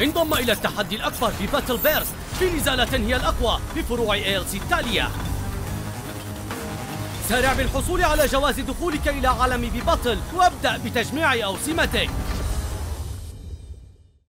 انضم إلى التحدي الأكبر في باتل بيرست في نزالات هي الأقوى بفروع ALC التالية. سارع بالحصول على جواز دخولك إلى عالم بباتل وابدأ بتجميع أوسمتك.